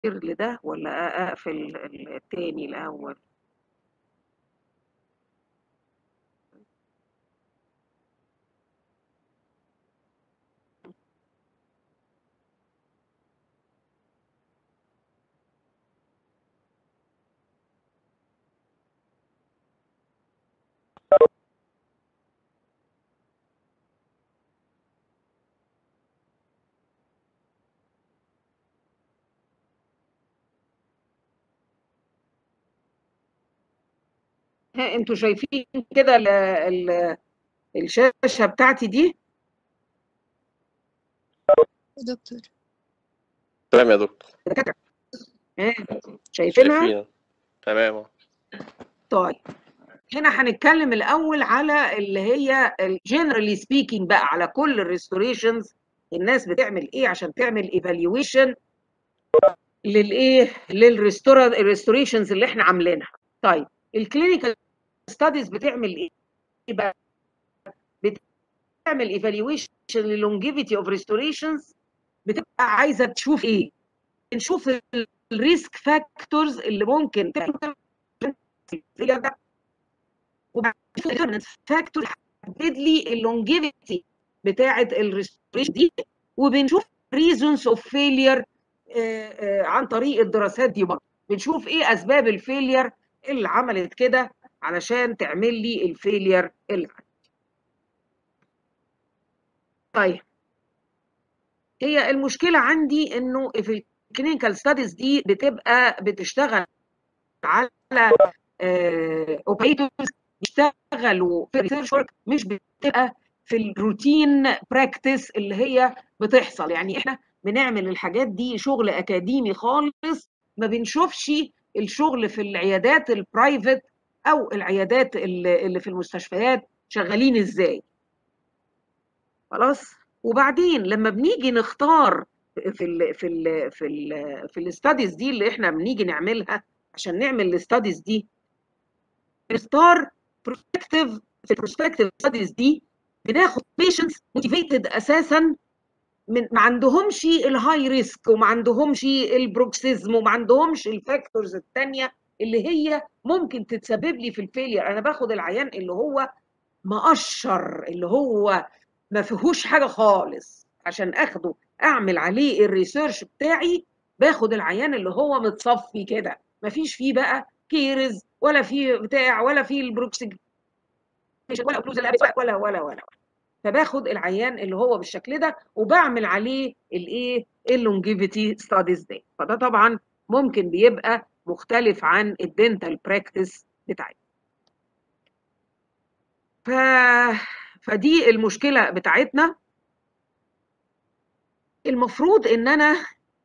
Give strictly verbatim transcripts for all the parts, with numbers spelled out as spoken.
لده ولا اقفل التاني الاول؟ ها انتوا شايفين كده ال- ال- الشاشة بتاعتي دي؟ دكتور تمام يا دكتور. دكاترة، ها شايفينها؟ شايفين تمام اهو. طيب هنا هنتكلم الاول على اللي هي جنرالي سبيكينج بقى على كل الريستوريشنز. الناس بتعمل ايه عشان تعمل ايفالويشن للايه للريستوريشنز اللي احنا عاملينها. طيب الكلينيكال ستاديز بتعمل ايه بقى؟ بتعمل ايفالويشن للونجيفيتي اوف ريستوريشنز. بتبقى عايزه تشوف ايه؟ نشوف الريسك فاكتورز اللي ممكن تعمل ده، وبعدين فاكتور يحدد لي اللونجيفيتي بتاعه الريستوريشن دي، وبنشوف ريزونز اوف فيلير عن طريق الدراسات دي برضه. بنشوف ايه اسباب الفيلير اللي عملت كده علشان تعمل لي الفيلير اللي عندي. طيب هي المشكله عندي انه في الكلينيكال ستاديز دي بتبقى بتشتغل على اوبريتورز بيشتغلوا في ريسيرش ورك، مش بتبقى في الروتين براكتس اللي هي بتحصل. يعني احنا بنعمل الحاجات دي شغل اكاديمي خالص، ما بنشوفش الشغل في العيادات البرايفت او العيادات اللي في المستشفيات شغالين ازاي. خلاص. وبعدين لما بنيجي نختار في ال في ال في ال في الاستاديز دي اللي احنا بنيجي نعملها عشان نعمل الاستاديز دي، بنختار بروسبكتيف. في البروسبكتيف ستاديز دي بناخد بيشنتس موتيفيتد اساسا، من ما عندهمش الهاي ريسك وما عندهمش البروكسيزم وما عندهمش الفاكتورز الثانيه اللي هي ممكن تتسبب لي في الفيلير. انا باخد العيان اللي هو مقشر، اللي هو ما فيهوش حاجه خالص عشان اخده اعمل عليه الريسيرش بتاعي. باخد العيان اللي هو متصفي كده، ما فيش فيه بقى كيرز ولا فيه بتاع ولا فيه البروكسيج ولا بلوز ولا ولا ولا ولا فباخد العيان اللي هو بالشكل ده وبعمل عليه الايه اللونجيفيتي ستاديز دي. فده طبعا ممكن بيبقى مختلف عن الدنتال براكتس بتاعتنا. ف... فدي المشكله بتاعتنا. المفروض ان انا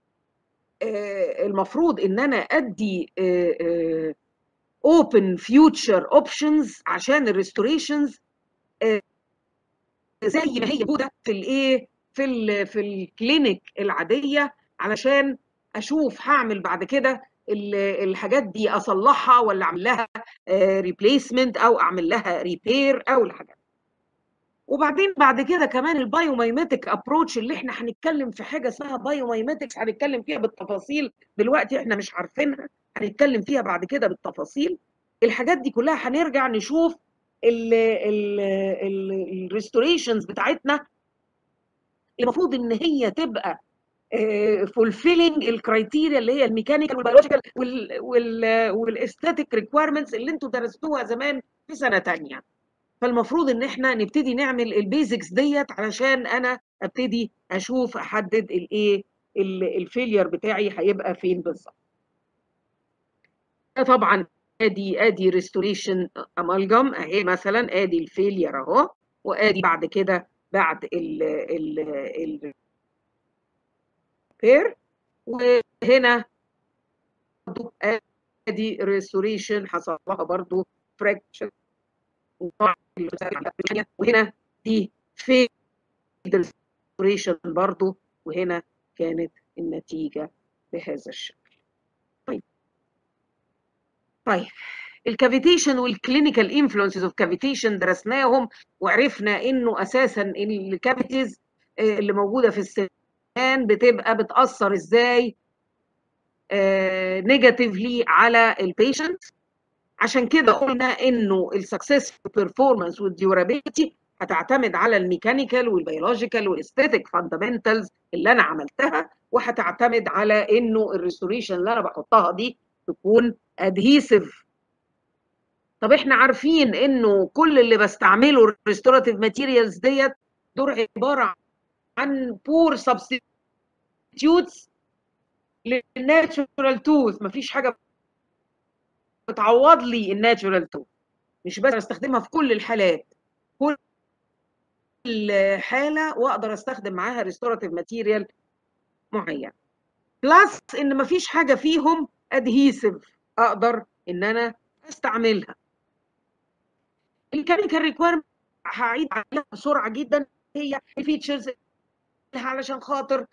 المفروض ان انا ادي open future options عشان الريستوريشنز زي ما هي موجوده في الايه في ال في الكلينيك العاديه، علشان اشوف هعمل بعد كده الحاجات دي اصلحها ولا اعمل لها ريبليسمنت او اعمل لها ريبير او الحاجات. وبعدين بعد كده كمان البايوميمتيك ابروتش اللي احنا هنتكلم في حاجه اسمها بايوميمتكس، هنتكلم فيها بالتفاصيل دلوقتي، احنا مش عارفينها، هنتكلم فيها بعد كده بالتفاصيل. الحاجات دي كلها هنرجع نشوف الريستوريشنز بتاعتنا المفروض ان هي تبقى فولفيلنج الكرايتيريا اللي هي الميكانيكال والبيولوجيكال والاستاتيك ريكويرمنتس اللي انتوا درستوها زمان في سنه ثانيه. فالمفروض ان احنا نبتدي نعمل البيزكس ديت علشان انا ابتدي اشوف احدد الايه الفيلير بتاعي هيبقى فين بالظبط. طبعا ادي ادي ريستوريشن امالجم اهي مثلا، ادي الفيلير اهو، وادي بعد كده بعد ال ال ال بير، وهنا برضو ادي ريستوريشن حصل لها برضو فراكشر، وهنا دي في ريستوريشن برضو، وهنا كانت النتيجه بهذا الشكل. طيب طيب الكافيتيشن والكلينيكال انفلونسز اوف كافيتيشن درسناهم، وعرفنا انه اساسا الكافيتيز اللي موجوده في السنان بتبقى بتاثر ازاي نيجاتيفلي على البيشنت. عشان كده قلنا انه السكسس بيرفورمانس والديورابيلتي هتعتمد على الميكانيكال والبيولوجيكال والاستاتيك فاندامنتالز اللي انا عملتها، وهتعتمد على انه الريستوريشن اللي انا بحطها دي تكون ادهيسيف. طب احنا عارفين انه كل اللي بستعمله الريستوراتيف ماتيريالز ديت دول عباره عن بور سبستيتيوتس للناتشورال توث، مفيش حاجه بتعوض لي الناتشورال توث. مش بس استخدمها في كل الحالات، كل حاله واقدر استخدم معاها ريستوراتيف ماتيريال معين. بلس ان مفيش حاجه فيهم ادهيسيف اقدر ان انا استعملها. الكيميكال ريكويرمنت هعيد عليها بسرعه جدا، هي الفيتشرز علشان خاطر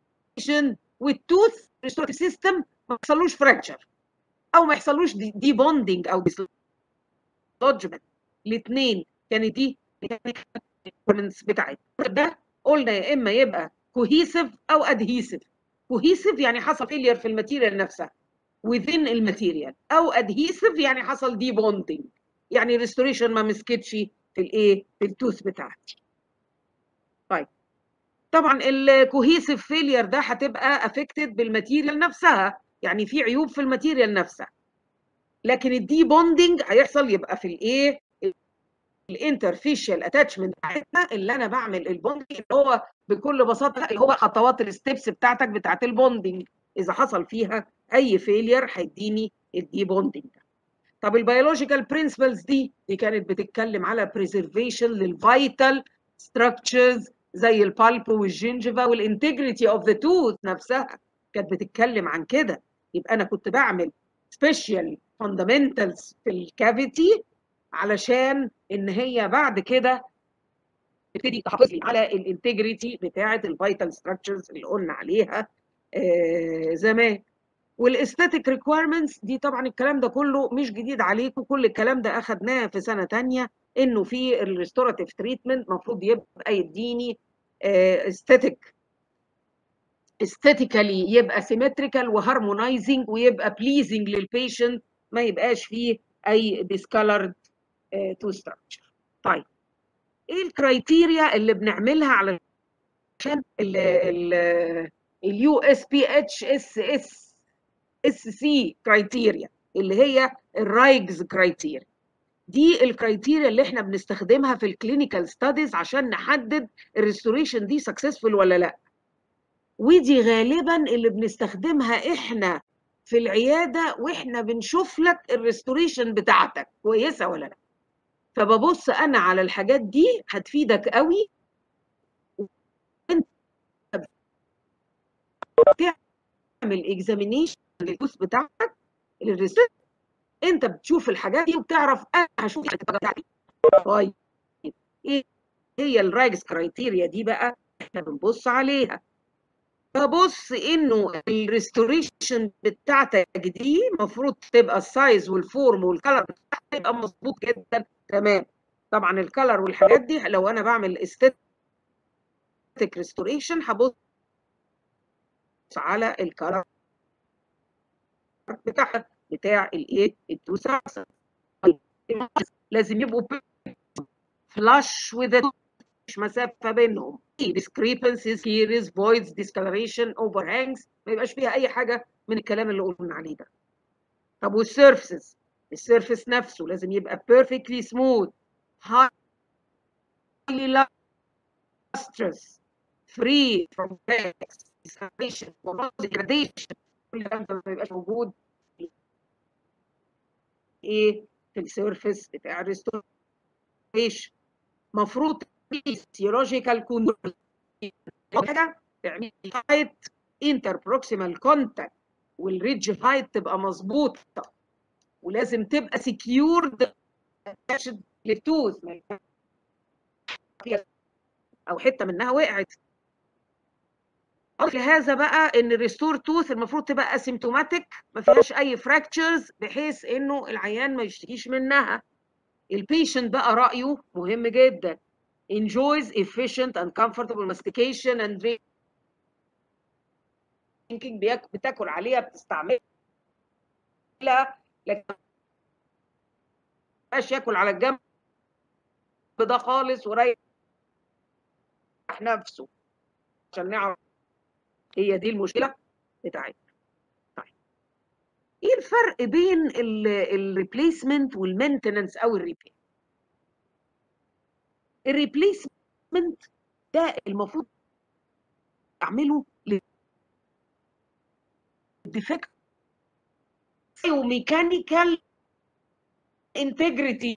والتوث ريستوراتيف سيستم ما يحصلوش فراكشر او ما يحصلوش دي بوندنج او ديسلوجمنت. الاثنين كانت دي الريكويرمنتس بتاعتنا. ده قلنا يا اما يبقى كوهيسيف او ادهيسيف. كوهيسيف يعني حصل فيلير في الماتيريال نفسها within الماتيريال، او ادهيسيف يعني حصل دي بوندنج، يعني ريستوريشن ما مسكتش في الايه في التوث بتاعتي. طيب طبعا الكوهيسيف فيلير ده هتبقى افكتد بالماتيريال نفسها، يعني في عيوب في الماتيريال نفسها. لكن الدي بوندنج هيحصل يبقى في الايه الانترفيشال اتاتشمنت بتاعتنا اللي انا بعمل البوندنج، اللي هو بكل بساطه اللي هو خطوات الستبس بتاعتك بتاعت البوندنج. اذا حصل فيها اي فيلير هيديني الدي بوندنج. طب البيولوجيكال برنسبلز دي دي كانت بتتكلم على بريزرفيشن للفيتال ستراكشرز زي البالب والجنجفا والانتجريتي اوف ذا توث نفسها، كانت بتتكلم عن كده. يبقى انا كنت بعمل سبيشال فاندامنتالز في الكافيتي علشان ان هي بعد كده تبتدي تحافظ لي على الانتجريتي بتاعه الفيتال ستراكشرز اللي قلنا عليها آه زمان. والاستاتيك ريكويرمنتس دي طبعا الكلام ده كله مش جديد عليكم، كل الكلام ده اخدناه في سنه ثانيه، انه في الريستوراتيف تريتمنت المفروض يبقى يديني استاتيك استاتيكالي يبقى سيمتريكال وهارمونايزنج ويبقى بليزنج للبيشنت، ما يبقاش فيه اي ديسكالرد تو ستراكشر. طيب ايه الكرايتيريا اللي بنعملها علشان اليو اس بي اتش اس اس اس سي كرايتيريا اللي هي الرايجز كرايتيريا؟ دي الكرايتيريا اللي احنا بنستخدمها في الكلينيكال ستاديز عشان نحدد الريستوريشن دي سكسسفول ولا لا. ودي غالبا اللي بنستخدمها احنا في العياده واحنا بنشوف لك الريستوريشن بتاعتك كويسه ولا لا. فببص انا على الحاجات دي هتفيدك قوي. انت بتعمل اكزامينيشن للجوز بتاعتك للريسيرش، انت بتشوف الحاجات دي وبتعرف انا هشوف الحاجات بتاعتي. طيب ايه هي الرايجز كرايتيريا دي بقى؟ احنا بنبص عليها. فبص انه الريستوريشن بتاعتك دي المفروض تبقى السايز والفورم والكلر بتاعها يبقى مظبوط جدا تمام. طبعا الكلر والحاجات دي لو انا بعمل استاتيك ريستوريشن هبص على الكلر بتاعها بتاع الايه التوسع. لازم يبقوا فلاش وذ مش مسافه بينهم. discrepancies here is voids discoloration overhangs، ما يبقاش فيها اي حاجه من الكلام اللي قلنا عليه ده. طب والسيرفيسز، السيرفيس نفسه لازم يبقى perfectly smooth highly lustrous free from cracks discoloration degradation، كل الكلام ده ما يبقاش موجود ايه في السيرفيس بتاع الريستوريشن. مفروض سيولوجيكال كنترول حاجه تعمل هايت انتر بروكسيمال كونتاكت والريدج هايت تبقى مظبوطه، ولازم تبقى سكيورد للتوث او حته منها وقعت. لهذا بقى ان الريستور توث المفروض تبقى اسيمتوماتيك ما فيهاش اي فراكتشرز بحيث انه العيان ما يشتكيش منها. البيشنت بقى رايه مهم جدا. enjoys efficient and comfortable mastication and بتاكل عليها بتستعملها، لكن مش ياكل على الجنب ده خالص وريح نفسه عشان نعرف. هي دي المشكله بتاعتنا. طيب ايه الفرق بين الريبليسمنت والمينتننس او الريبير؟ الريبليسمنت ده المفروض اعمله للديفكت وميكانيكال انتجريتي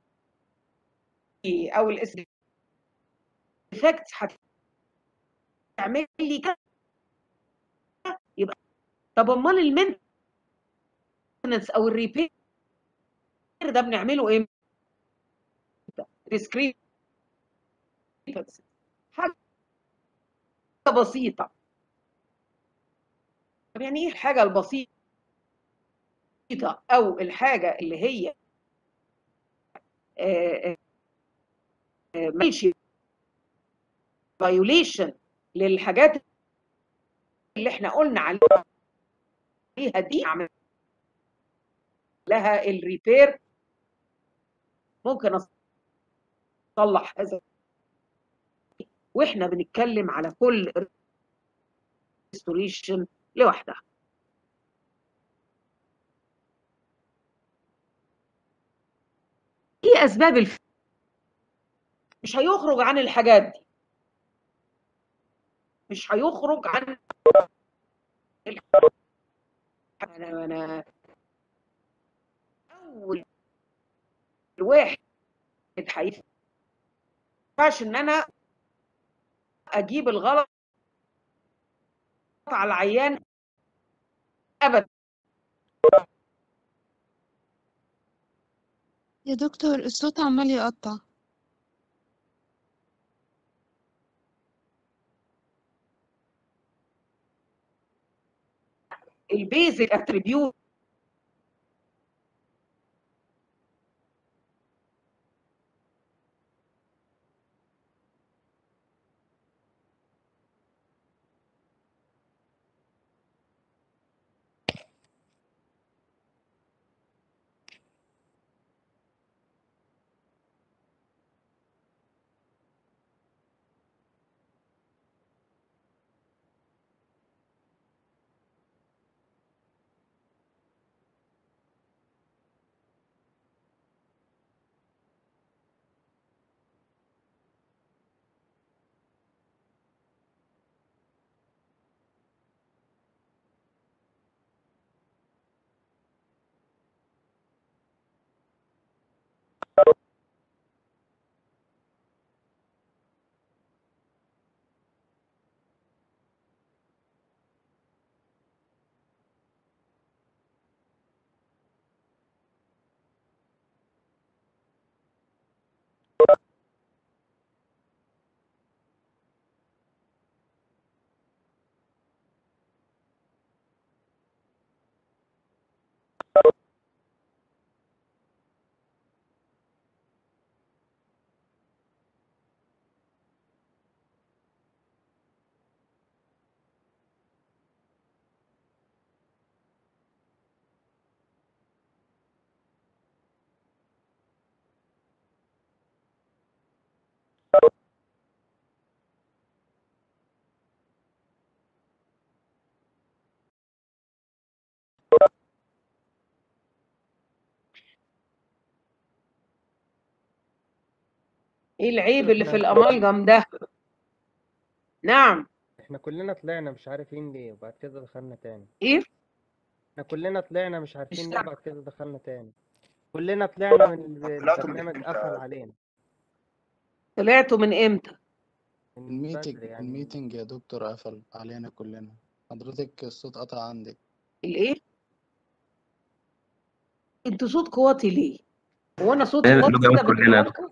او الديفكت هتعمل لي كده يبقى. طب امال المينتننس او الريبير ده بنعمله امتى؟ ديسكريت حاجه بسيطه. طب يعني ايه الحاجه البسيطه او الحاجه اللي هي ماشي فايوليشن للحاجات اللي احنا قلنا عليها دي، اعمل لها الريبير، ممكن اصلح هذا. واحنا بنتكلم على كل ريستوريشن لوحدها. ايه اسباب الف... مش هيخرج عن الحاجات دي، مش هيخرج عن انا انا اول واحد هينفعش ان انا اجيب الغلط على العيان ابدا. يا دكتور الصوت عمال يقطع. البيزك اتريبيوت ايه العيب اللي في الامالجم ده؟ نعم. احنا كلنا طلعنا مش عارفين ليه وبعد كده دخلنا تاني. ايه؟ احنا كلنا طلعنا مش مش عارفين ليه سامع. وبعد كده دخلنا تاني. كلنا طلعنا من ال- البرنامج قفل علينا طلعتوا من امتى؟ من الميتنج بدري يعني. الميتنج يا دكتور قفل علينا كلنا. حضرتك الصوت قطع عندك. الايه؟ انتوا صوت قواتي ليه؟ هو انا صوت له قواتي جواب كده بالنسبه كلنا. لكم؟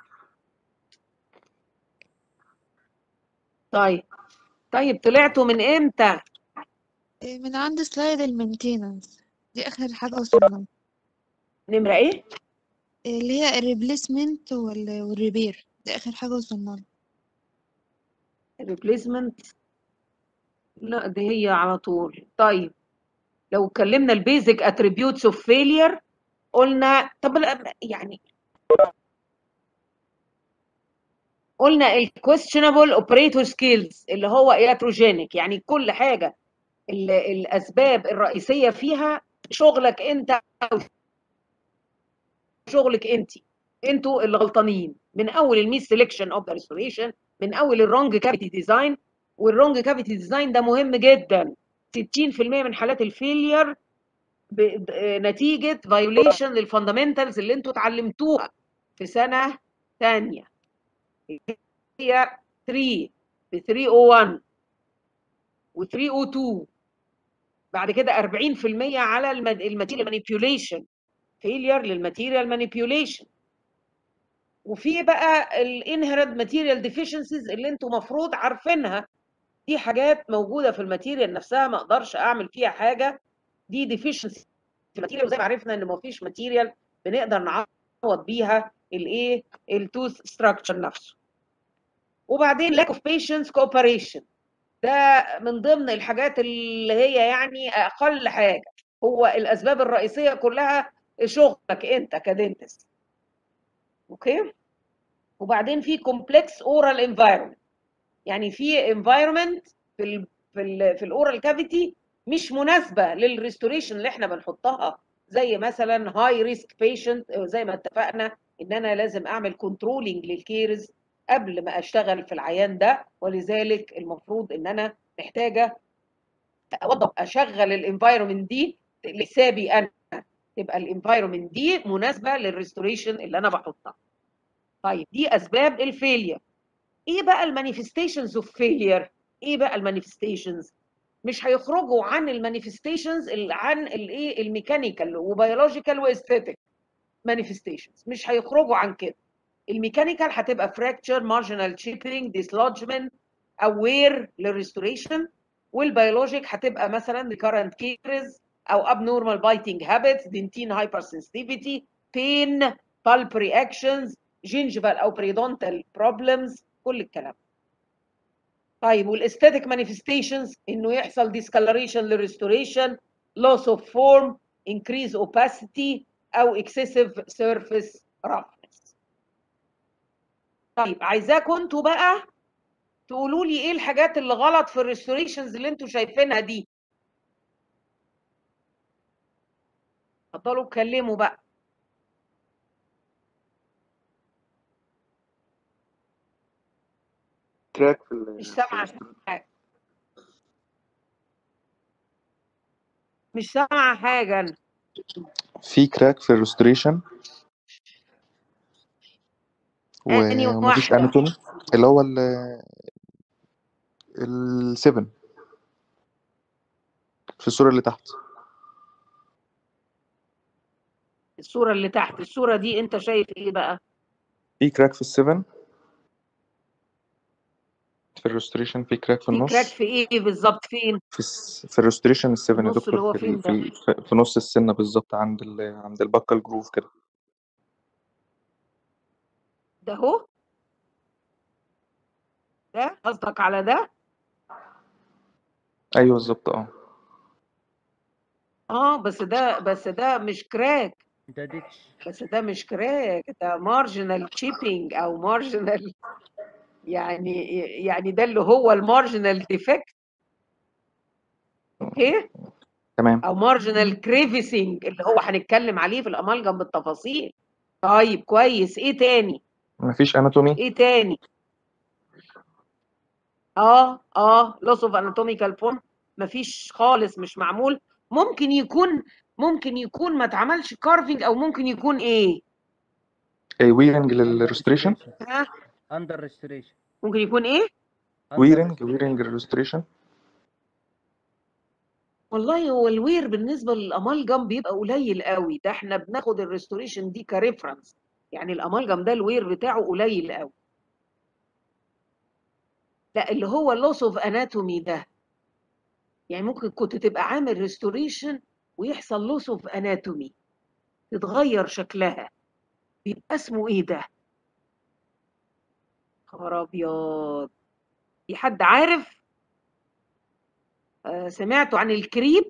طيب طيب طلعتوا من امتى؟ إيه، من عند سلايد المينتيننس دي اخر حاجة وصلنا، نمره ايه؟ إيه، اللي هي الريبليسمنت والريبير دي اخر حاجة وصلنا. الريبليسمنت لا دي هي على طول. طيب لو اتكلمنا البيزك اتريبيوتس اوف فيلير، قلنا طب يعني قلنا الكويستشنبل اوبريتور سكيلز اللي هو اياتروجينيك، يعني كل حاجه الاسباب الرئيسيه فيها شغلك انت او شغلك انت، انتوا اللي غلطانين من اول الميس سيلكشن اوف ذا ريستوريشن، من اول الرونج كافيتي ديزاين. والرونج كافيتي ديزاين ده مهم جدا. ستين في المية من حالات الفيلير نتيجه فايوليشن للفاندامنتالز اللي انتوا اتعلمتوها في سنه ثانيه. هي ثلاثة ب ثلاثمية وواحد و ثلاثمية واتنين. بعد كده أربعين في المية على الماتيريال مانيبيوليشن، فيلير للماتيريال مانيبيوليشن. وفي بقى الانهرنت ماتيريال ديفيشنسيز اللي انتوا مفروض عارفينها، دي حاجات موجوده في الماتيريال نفسها ما اقدرش اعمل فيها حاجه، دي ديفيشنسي في الماتيريال. وزي ما عرفنا ان ما فيش ماتيريال بنقدر نعوض بيها الايه التوث ستراكشر نفسه. وبعدين lack of patience cooperation، ده من ضمن الحاجات اللي هي يعني اقل حاجه، هو الاسباب الرئيسيه كلها شغلك انت كدنتست. اوكي. وبعدين في كومبلكس اورال انفايرمنت، يعني في انفايرمنت في ال في ال في الاورال كافيتي مش مناسبه للريستوريشن اللي احنا بنحطها، زي مثلا هاي ريسك بيشنت، زي ما اتفقنا ان انا لازم اعمل كنترولينج للكيرز قبل ما اشتغل في العيان ده، ولذلك المفروض ان انا محتاجه اوضب اشغل الانفايرمنت دي لحسابي انا، تبقى الانفايرمنت دي مناسبه للريستوريشن اللي انا بحطها. طيب دي اسباب الفيلير. ايه بقى المانيفستيشنز اوف فيلير؟ ايه بقى المانيفستيشنز؟ مش هيخرجوا عن المانيفستيشنز عن الايه الميكانيكال وبيولوجيكال واستيتيك مانيفستيشنز، مش هيخرجوا عن كده. الميكانيكال هتبقى فراكتشر، مارجنال تشيبينج، ديسلوجمنت، اوير للريستوريشن. والبيولوجيك هتبقى مثلا recurrent caries او abnormal biting habits، dentine hypersensitivity، pain، pulp reactions، gingival او periodontal problems، كل الكلام. طيب والاستاتيك مانيفستيشنز انه يحصل discoloration للريستوريشن، loss of form، increase opacity او excessive surface roughness. طيب عايزاكم انتوا بقى تقولوا لي ايه الحاجات اللي غلط في الريستوريشنز اللي انتوا شايفينها دي. اتفضلوا اتكلموا بقى. كراك في مش سامعه حاجه، مش سامعه حاجه انا. في كراك في الريستوريشن اني ومفيش واحده؟ اناتومي، اللي هو ال السبن في الصورة اللي تحت. الصوره اللي تحت، الصوره دي انت شايف ايه بقى؟ في كراك في السبن، في الريستوريشن في كراك في في كراك النص. في ايه بالظبط؟ فين؟ في الس... في الريستوريشن السبن يا النص اللي دكتور، هو في فين ال... في ده؟ ال... في في نص السنة بالظبط، عند ال... عند البكال جروف كده. ده اهو، ده قصدك على ده؟ ايوه بالظبط اه. اه بس ده بس ده مش كراك، ده ديتش. بس ده مش كراك، ده مارجنال تشيبينج او مارجنال، يعني يعني ده اللي هو المارجنال ديفكت. اوكي. تمام. او مارجنال كريفيسنج اللي هو هنتكلم عليه في الامالجم بالتفاصيل. طيب كويس، ايه تاني؟ مفيش اناتومي. ايه تاني؟ اه اه لوس اوف اناتوميكال فورم، مفيش خالص، مش معمول. ممكن يكون ممكن يكون ما اتعملش كارفنج، او ممكن يكون ايه؟ اي ويرنج للريستوريشن. ها اندر ريستوريشن. ممكن يكون ايه؟ ويرنج ويرنج للريستوريشن. والله هو الوير بالنسبه للامالجم بيبقى قليل قوي، ده احنا بناخد الريستوريشن دي كريفرنس، يعني الامالجم ده الوير بتاعه قليل قوي. لا اللي هو اللوس اوف اناتومي ده، يعني ممكن كنت تبقى عامل ريستوريشن ويحصل لوس اوف اناتومي، تتغير شكلها، بيبقى اسمه ايه ده؟ خبر ابيض، في حد عارف؟ آه، سمعتوا عن الكريب؟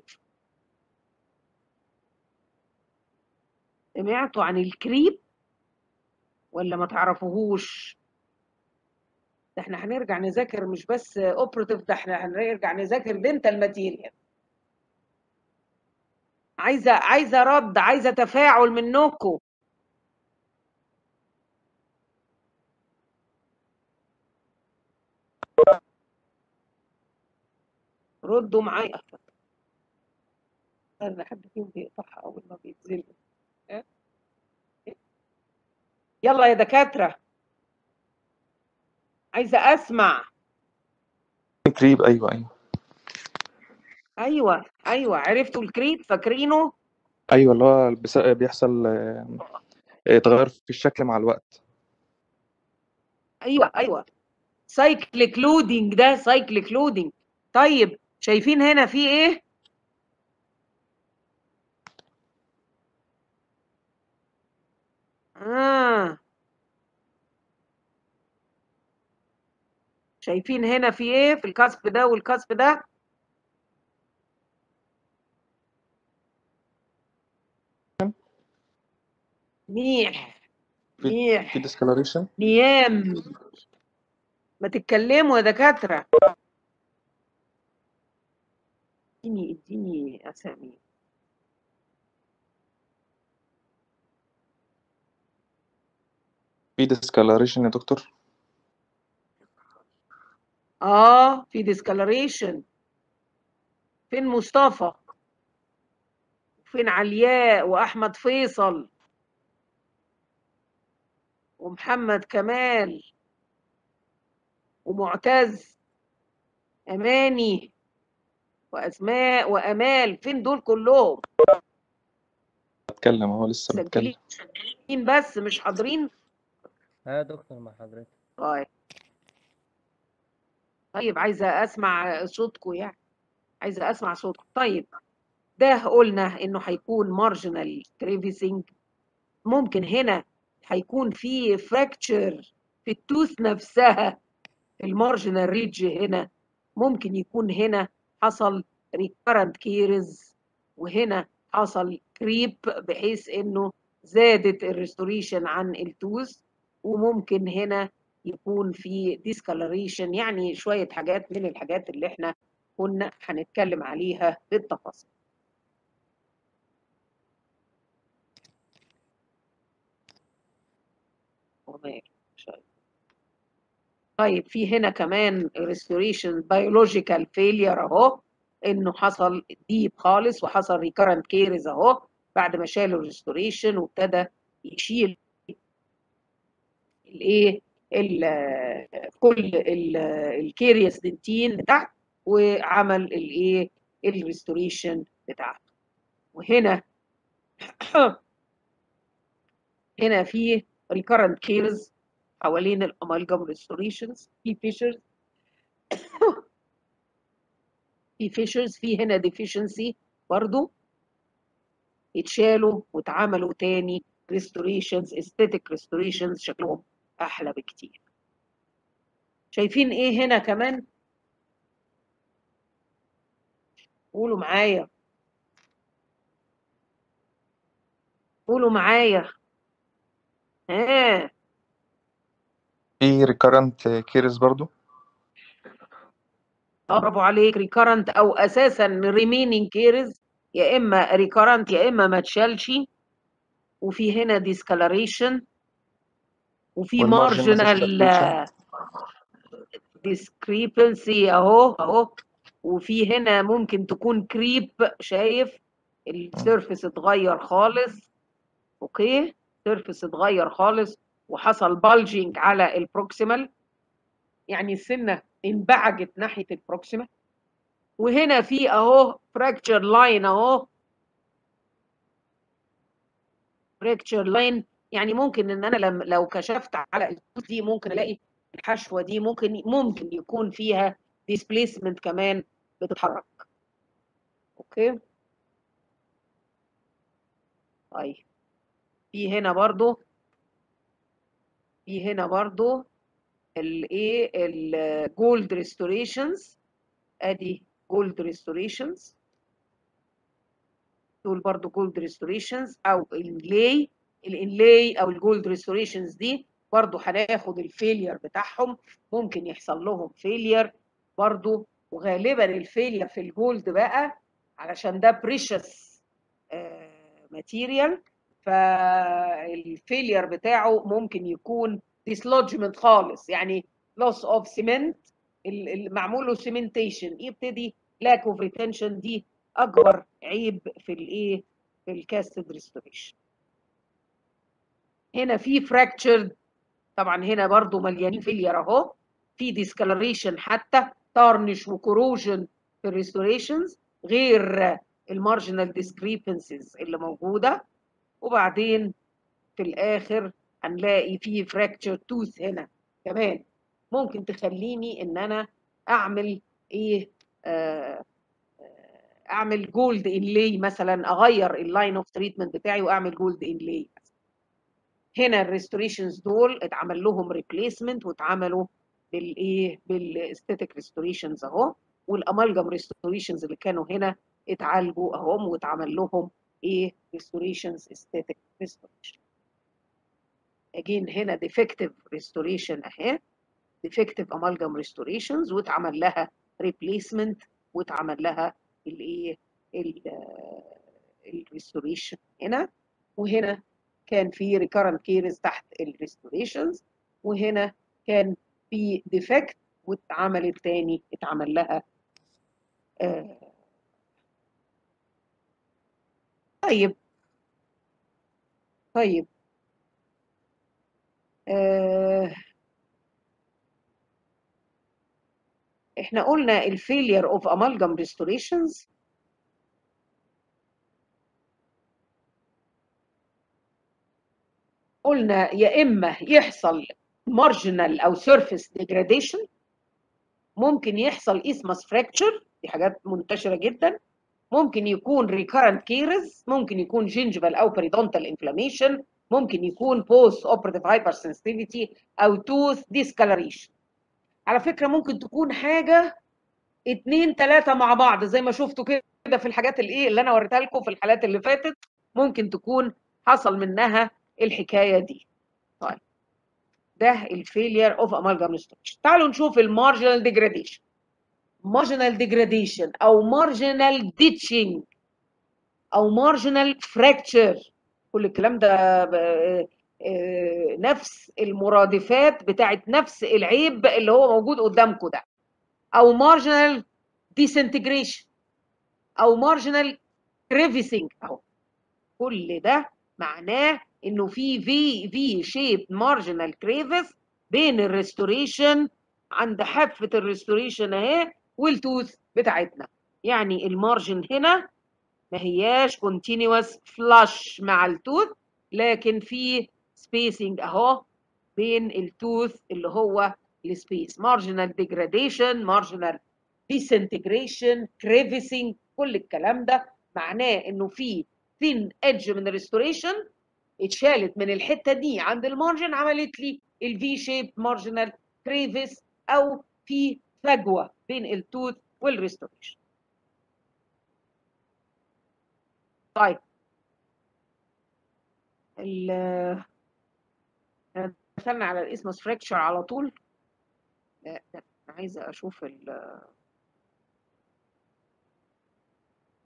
سمعتوا عن الكريب ولا ما تعرفوهوش؟ ده احنا هنرجع نذاكر مش بس اوبراتيف، ده احنا هنرجع نذاكر دينتال ماتيريال. عايزه عايزه رد، عايزه تفاعل منكم. ردوا معايا. انا حد فيهم بيقطعها اول ما بيتزل. يلا يا دكاتره، عايزه اسمع. كريب، ايوه ايوه ايوه ايوه، عرفتوا الكريب؟ فاكرينه؟ ايوه اللي هو بس- بيحصل آه، آه، تغير في الشكل مع الوقت. ايوه ايوه، سايكليك لودنج، ده سايكليك لودنج. طيب شايفين هنا في ايه؟ اه شايفين هنا في ايه في الكسب ده والكسب ده؟ ميح في ميح في ديسكلريشن. نيام. ما تتكلموا يا دكاترة. اديني اديني اسامي. في ديسكلريشن يا دكتور. اه في ديسكلريشن. فين مصطفى؟ فين علياء واحمد فيصل ومحمد كمال ومعتز اماني واسماء وامال؟ فين دول كلهم؟ بتكلم اهو، لسه بتكلم. مسجلين بس مش حاضرين. ها يا دكتور مع حضرتك. طيب طيب عايزه اسمع صوتكم، يعني عايزه اسمع صوتكم. طيب ده قلنا انه هيكون مارجنال كريفيسنج. ممكن هنا هيكون في فراكتشر في التوث نفسها، المارجنال ريدج هنا. ممكن يكون هنا حصل ريكارنت كيرز، وهنا حصل كريب بحيث انه زادت الريستوريشن عن التوث. وممكن هنا يكون في ديسكالريشن، يعني شوية حاجات من الحاجات اللي احنا كنا هنتكلم عليها بالتفاصيل. طيب في هنا كمان restoration biological failure اهو، انه حصل ديب خالص وحصل recurrent caries اهو بعد ما شالوا الريستوريشن وابتدى يشيل الايه كل الكيريس دنتين بتاعته وعمل الايه الريستوريشن بتاعته. وهنا هنا في recurrent caries حوالين الامالجم ريستوريشنز. في فيشرز في فيشرز في هنا ديفيشنسي برضو، اتشالوا واتعملوا تاني ريستوريشنز، استاتيك ريستوريشنز شكلهم احلى بكتير. شايفين ايه هنا كمان؟ قولوا معايا، قولوا معايا. ها في ريكارنت كيرز برضو. اه برافو عليك، ريكارنت او اساسا ريمينينج كيرز، يا اما ريكارنت يا اما ما اتشالش. وفي هنا ديسكالريشن وفي والمارجن ما زادش مارجنال فلكتويشن. discrepancy اهو اهو. وفي هنا ممكن تكون كريب، شايف السيرفس اتغير خالص. اوكي السيرفس اتغير خالص وحصل بالجينج على البروكسيمال، يعني السنه انبعجت ناحيه البروكسيمال. وهنا في اهو فراكتشر لاين اهو، فراكتشر لاين. يعني ممكن ان انا لما لو كشفت على التوث دي ممكن الاقي الحشوه دي ممكن ممكن يكون فيها ديسبيسمنت كمان بتتحرك. اوكي طيب في هنا برضو في هنا برضو الايه الجولد ريستوريشنز. ادي جولد ريستوريشنز، دول برضو جولد ريستوريشنز او انلاي. الانلاي او الجولد ريستوريشنز دي برضو هناخد الفيلير بتاعهم، ممكن يحصل لهم فيلير برضو، وغالبا الفيلير في الجولد بقى علشان ده بريشس ماتيريال، فالفيلير بتاعه ممكن يكون ديسلوجمنت خالص، يعني لوس اوف سيمنت، معمول له سيمنتيشن يبتدي لاك اوف ريتنشن، دي اكبر عيب في الايه في الكاستد ريستوريشن. هنا في فراكتشرد، طبعا هنا برضو مليانين فيلير اهو، في ديسكالريشن حتى تارنش وكوروجن في الريستوريشنز غير المارجنال ديسكريبنسيز اللي موجوده. وبعدين في الاخر هنلاقي في فراكتشر توث هنا كمان، ممكن تخليني ان انا اعمل ايه آه اعمل جولد انلاي مثلا، اغير اللاين اوف تريتمنت بتاعي واعمل جولد انلاي. هنا الريستوريشنز دول اتعمل لهم ريبليسمنت واتعملوا بالايه بالاستاتيك ريستوريشنز اهو، والامالجم ريستوريشنز اللي كانوا هنا اتعالجوا اهم واتعمل لهم ايه ريستوريشنز استاتيك ريستوريشن. اجين هنا ديفكتيف ريستوريشن اهي، ديفكتيف امالجم ريستوريشنز واتعمل لها ريبليسمنت واتعمل لها الايه الريستوريشن هنا. وهنا كان في ريكارنت كيرز تحت الريستوريشنز، وهنا كان في ديفكت واتعملت تاني اتعمل لها آه طيب طيب آه احنا قلنا الفيلير اوف امالجم ريستوريشنز قلنا يا اما يحصل مارجنال او سيرفيس ديجراديشن، ممكن يحصل اسمس فراكتشر، دي حاجات منتشره جدا، ممكن يكون ريكارنت كيرز، ممكن يكون جينجيفال او بريدونتال انفلاميشن، ممكن يكون بوست اوبراتيف هايبر سنسيتيفيتي او توث ديسكالريشن. على فكره ممكن تكون حاجه اتنين تلاته مع بعض زي ما شفتوا كده في الحاجات الايه اللي انا وريتها لكم في الحالات اللي فاتت، ممكن تكون حصل منها الحكايه دي. طيب ده الفيلير اوف امالجم ريستوريشن. تعالوا نشوف المارجنال ديجراديشن. مارجنال ديجراديشن او مارجنال ديتشنج او مارجنال فراكتشر، كل الكلام ده نفس المرادفات بتاعت نفس العيب اللي هو موجود قدامكم ده، او مارجنال ديسنتجريشن او مارجنال كريفيسنج اهو، كل ده معناه انه في في في شيب مارجنال كريفس بين الريستوريشن عند حافه الريستوريشن اهي والتوث بتاعتنا. يعني المارجن هنا ما هياش كونتينيوس فلاش مع التوث، لكن في سبيسنج اهو بين التوث اللي هو السبيس. مارجنال ديجراديشن، مارجنال ديسنتجريشن، كريفيسنج، كل الكلام ده معناه انه في ثين ايدج من الريستوريشن اتشالت من الحته دي عند المارجن، عملت لي الفي شيب مارجنال كريفيس او في فجوه بين التوث والريستوريشن. طيب ال دخلنا على الاسمس فراكتشر على طول. لا ده انا عايزه اشوف ال